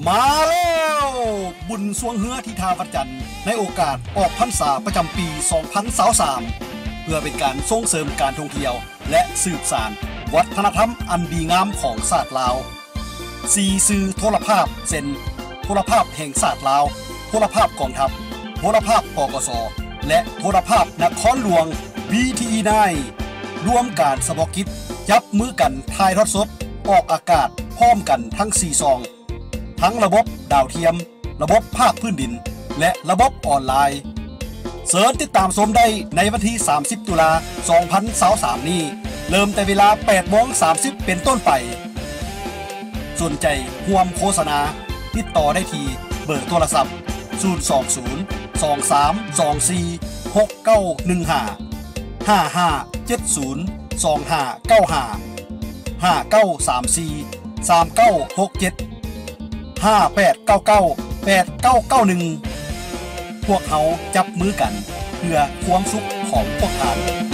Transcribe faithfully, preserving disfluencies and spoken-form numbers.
มาแล้วบุญสวงเฮือที่ทาวัดจันทร์ในโอกาสออกพรรษาประจำปี สองพันยี่สิบสาม เพื่อเป็นการส่งเสริมการท่องเที่ยวและสืบสานวัฒนธรรมอันดีงามของศาสตร์ลาวสี่สื่อโทรภาพเซ็นโทรภาพแห่งศาสตร์ลาวโทรภาพกองทัพโทรภาพปกสและโทรภาพนครหลวง วี ที อี ไนน์ ร่วมการสมอกิจจับมือกันถ่ายทอดสดออกอากาศพร้อมกันทั้งสี่ซองทั้งระบบดาวเทียมระบบภาคพื้นดินและระบบออนไลน์เสิร์ชติดตามชมได้ในวันที่สามสิบตุลาคมสองพันยี่สิบสามนี้เริ่มแต่เวลา แปดโมงสามสิบ เป็นต้นไปสนใจร่วมโฆษณาติดต่อได้ที่เบอร์โทรศัพท์ศูนย์ สอง ศูนย์ สอง สาม สอง สี่ หก เก้า หนึ่ง ห้า ห้า ห้า เจ็ด ศูนย์ สอง ห้า เก้า ห้า ห้า เก้า สาม สี่ สาม เก้า หก เจ็ด ห้า แปด เก้า เก้า แปด เก้า เก้า หนึ่งพวกเขาจับมือกันเพื่อความสุขของพวกท่าน